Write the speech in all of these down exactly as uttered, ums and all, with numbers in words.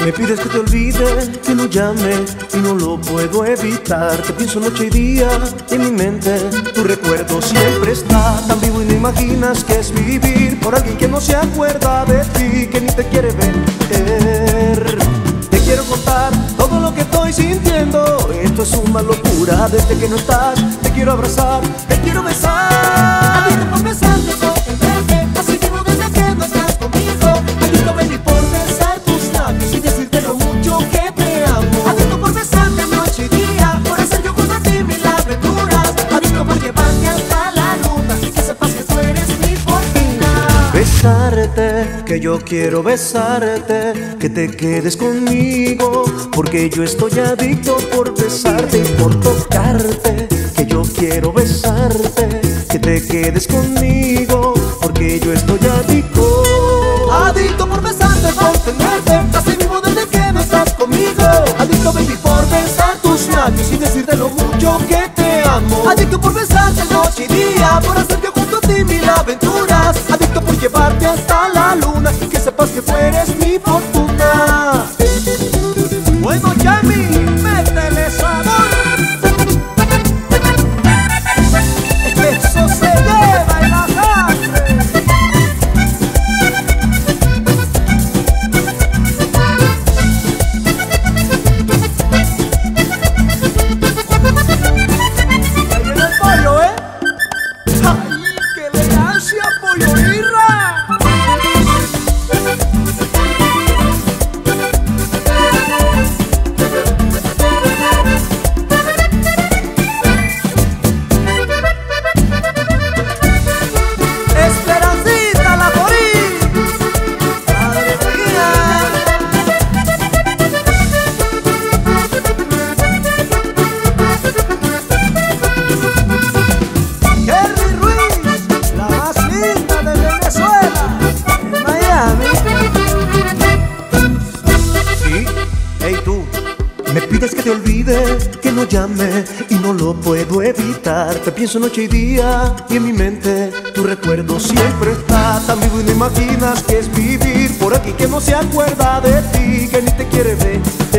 Me pides que te olvide, que no llame y no lo puedo evitar. Te pienso noche y día y en mi mente tu recuerdo siempre está tan vivo y no imaginas que es vivir por alguien que no se acuerda de ti, que ni te quiere ver. Te quiero contar todo lo que estoy sintiendo, esto es una locura desde que no estás. Te quiero abrazar, te quiero besar. Adicto por besarte, por tenerte, así vivo desde que no estás conmigo. Adicto baby por besar tus labios y decirte lo mucho que te amo. Adicto por besarte noche y día, por hacer yo junto a ti mil aventuras. Adicto por llevarte hasta la luna y que sepas que tú eres mi fortuna. Besarte, que yo quiero besarte, que te quedes conmigo, porque yo estoy adicto por besarte y por tocarte. Que yo quiero besarte, que te quedes conmigo, porque yo estoy adicto. Adicto por besarte, por tenerte, así vivo desde que no estás conmigo. Adicto baby por besar tus labios y decirte lo mucho que te amo. Adicto por besarte noche y día, por hacer yo junto a ti mil aventuras. Adicto por llevarte hasta la luna y que sepas que tú eres mi fortuna. Bueno, Yami, métele sabor. Eso se lleva en la sangre. Ahí viene el pollo, ¿eh? ¡Ay, qué elegancia, pollo irra! Esperancita la morí, madre mía. Kerry Ruiz, la más linda de Venezuela, en Miami. Sí, hey tú, me pides que te olvide, que no llame y no lo puedo evitar. Te pienso noche y día y en mi mente tu recuerdo siempre está tan vivo y no imaginas que es vivir por aquí, que no se acuerda de ti, que ni te quiere ver.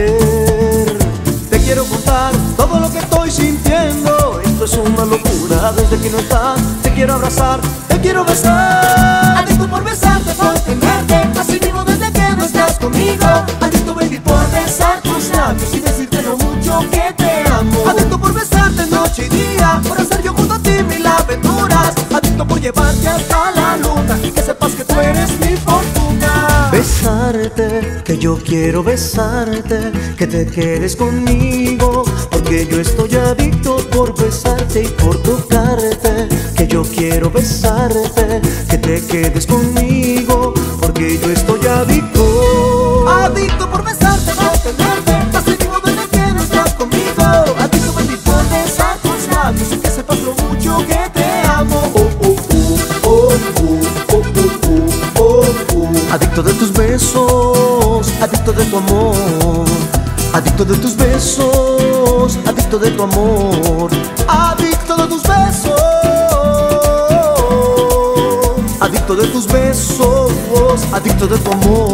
Te quiero contar todo lo que estoy sintiendo, esto es una locura desde que no estás. Te quiero abrazar, te quiero besar. Adicto por besarte, por tenerte, así vivo desde que no estás conmigo. Adicto baby por besar tus labios y decirte lo mucho que te amo. Adicto por besarte noche y día, por hacer yo junto a ti mil aventuras. Adicto por llevarte hasta la luna y que sepas que tú eres mi fortuna. Besarte, que yo quiero besarte, que te quedes conmigo, porque yo estoy adicto por besarte y por tocarte. Que yo quiero besarte, que te quedes conmigo, porque yo estoy adicto. Adicto por besarte, por tenerte, así vivo desde que no estás conmigo. Adicto baby por besar tus labios y que sepas lo mucho que te amo. Oh, oh, oh, oh, oh, oh, oh, oh. Adicto de tus besos, adicto de tu amor. Adicto de tus besos, adicto de tu amor. Adicto de tus besos. Adicto de tus besos, adicto de tu amor.